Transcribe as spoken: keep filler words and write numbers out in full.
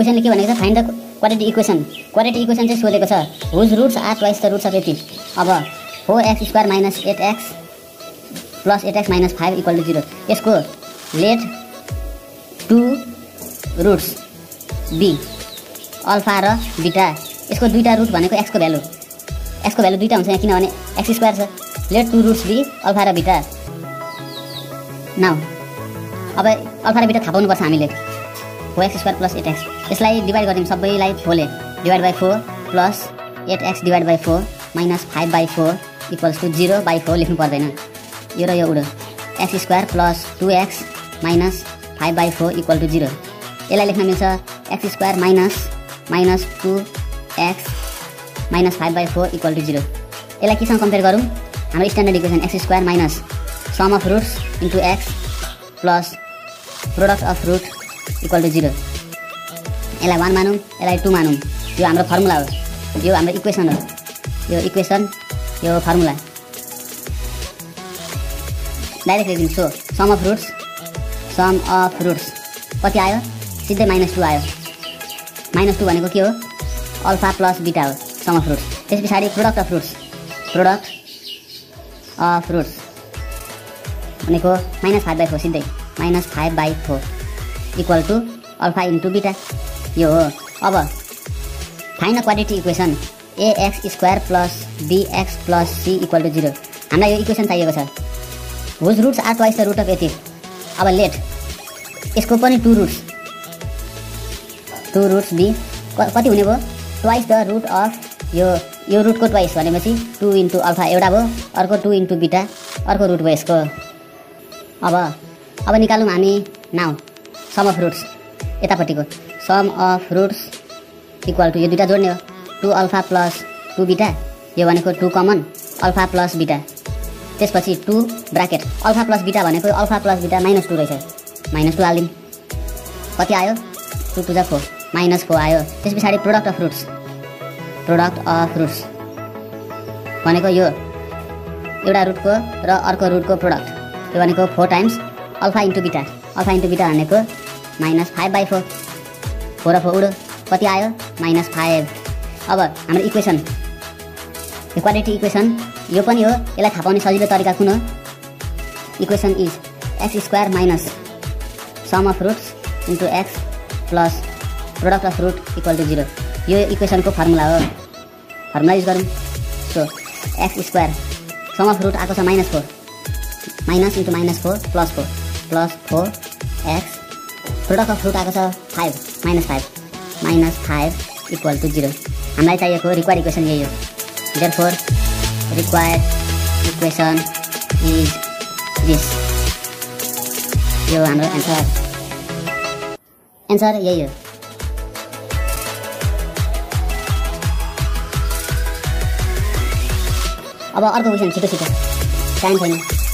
क्वेशनले के भनेको छ find the quadratic equation quadratic equation चाहिँ सोधेको छ whose roots are twice the roots of eighty अब four x square minus eight x plus eight x minus five equal to zero यसको let two roots be alpha र beta यसको दुईटा root भनेको एक्सको value एक्सको value दुईटा हुन्छ यहाँ किनभने एक्स स्क्वायर छ let two roots be alpha र बिटा नाउ अब अल्फा र बिटा थाहा पाउनुपर्छ हामीले four x square plus eight x यसलाई डिभाइड गरिदिउँ सबैलाई फोरले divide by four plus eight x divide by four minus five by four equals to zero by four लेख्नु पर्दैन यो र यो उडो x square plus two x minus five by four equal to zero यसलाई लेख्न मिल्छ x square minus minus two x minus five by four equal to zero यसलाई केसँग कम्पेयर गरौँ हाम्रो standard equation x square minus sum of roots into x plus product of root equal to zero यसलाई one मानौँ यसलाई two मानौँ यो हाम्रो फर्मुला हो यो हाम्रो इक्वेसन हो यो इक्वेसन यो फर्मुला डाइरेक्ट लेखिदिउँ so sum of roots sum of roots कति आयो सिधै माइनस टू आयो माइनस टू भनेको के हो अल्फा प्लस बिटा हो सम अफ रुट्स त्यस पछाडि product of roots product of roots भनेको माइनस फाइभ बाई फोर सिधै minus five by four equal to alpha into beta यो हो अब find the quadratic equation a x square plus b x plus c equal to zero हामीलाई यो equation चाहिएको छ whose roots are twice the root of eighty अब let यसको पनि two roots two roots be कति हुने भयो ट्वाइस द रुट अफ यो यो रुटको ट्वाइस भनेपछि टु इन्टु अल्फा एउटा भयो अर्को टु इन्टु बिटा अर्को रुट भयो यसको अब अब निकालौँ हामी नाउ सम अफ रुट्स यतापट्टिको sum of roots equal to यो दुईटा जोड्ने हो टु अल्फा प्लस टु बिटा यो भनेको टु कमन अल्फा प्लस बिटा त्यसपछि to bracket alpha plus beta भनेको alpha plus beta minus two रहेछ माइनस टू हालिदिउँ कति आयो टु टू जा फोर माइनस फोर आयो त्यस पछाडि product of roots product of roots भनेको यो एउटा रुटको र अर्को रुटको प्रोडक्ट यो भनेको four times alpha into beta alpha into beta भनेको minus five by four four र फोर उडो कति आयो माइनस फाइभ अब हाम्रो इक्वेसन यो क्वाड्रेटिक इक्वेसन यो पनि हो यसलाई थाहा पाउने सजिलो तरिका कुन हो equation is x square minus sum of roots into x plus product of root equal to zero यो इक्वेसनको फर्मुला हो फर्मुला युज गरौँ so x square sum of root आएको छ minus four minus into minus four plus four plus four x product of root आएको छ five minus five minus five equal to zero हामीलाई चाहिएको required equation यही हो therefore required equation is this यो हाम्रो एन्सर एन्सर यही हो अब अर्को क्वेसन छिटो छिटो टाइम छैन